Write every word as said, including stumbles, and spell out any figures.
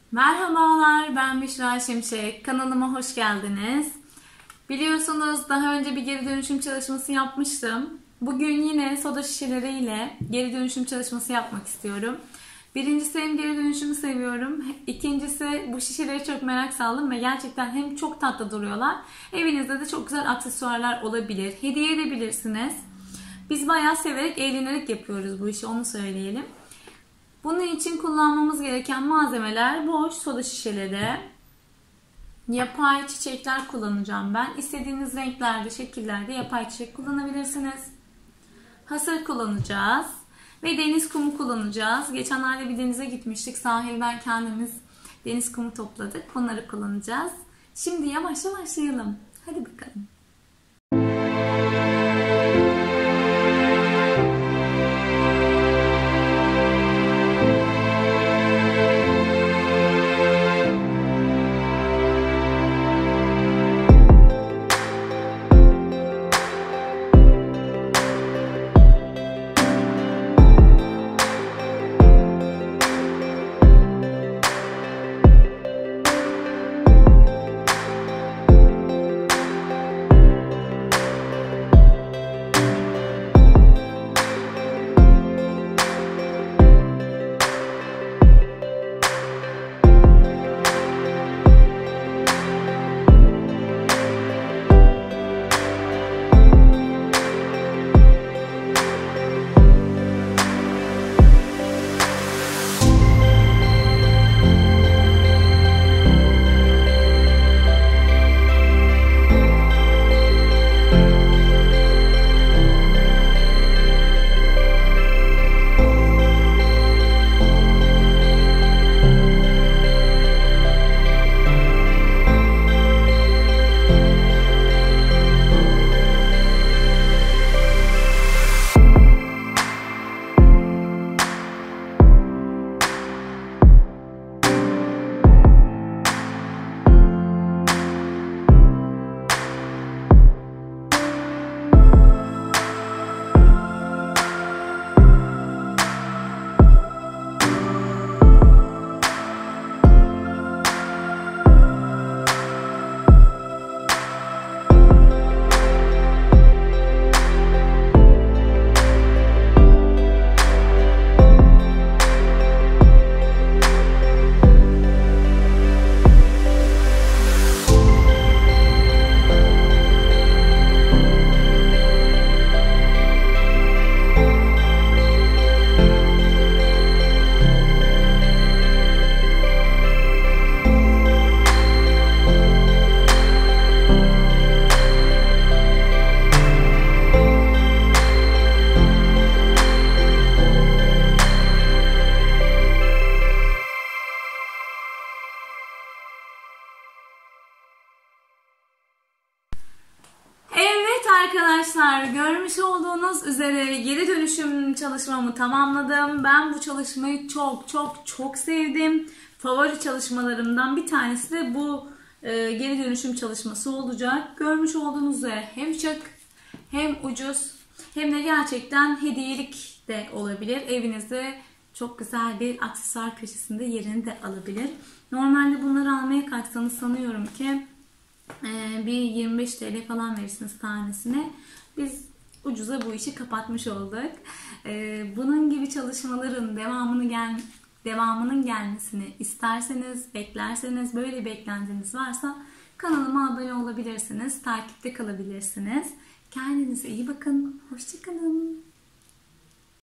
Merhabalar, ben Büşra Şimşek. Kanalıma hoş geldiniz. Biliyorsunuz daha önce bir geri dönüşüm çalışması yapmıştım. Bugün yine soda şişeleriyle geri dönüşüm çalışması yapmak istiyorum. Birincisi hem geri dönüşümü seviyorum. İkincisi bu şişeleri çok merak saldım ve gerçekten hem çok tatlı duruyorlar. Evinizde de çok güzel aksesuarlar olabilir. Hediye edebilirsiniz. Biz bayağı severek, eğlenerek yapıyoruz bu işi, onu söyleyelim. Bunun için kullanmamız gereken malzemeler boş soda şişeleri, yapay çiçekler kullanacağım ben. İstediğiniz renklerde, şekillerde yapay çiçek kullanabilirsiniz. Hasır kullanacağız ve deniz kumu kullanacağız. Geçenlerde bir denize gitmiştik. Sahilden kendimiz deniz kumu topladık. Bunları kullanacağız. Şimdi yavaş yavaş başlayalım. Hadi bakalım. Arkadaşlar, görmüş olduğunuz üzere geri dönüşüm çalışmamı tamamladım. Ben bu çalışmayı çok çok çok sevdim. Favori çalışmalarımdan bir tanesi de bu e, geri dönüşüm çalışması olacak. Görmüş olduğunuz üzere hem şık hem ucuz hem de gerçekten hediyelik de olabilir. Evinizde çok güzel bir aksesuar köşesinde yerini de alabilir. Normalde bunları almaya kalksanız sanıyorum ki bir yirmi beş TL falan verirsiniz tanesine. Biz ucuza bu işi kapatmış olduk. Bunun gibi çalışmaların devamını gel devamının gelmesini isterseniz, beklerseniz, böyle beklentiniz varsa kanalıma abone olabilirsiniz, takipte kalabilirsiniz. Kendinize iyi bakın. Hoşça kalın.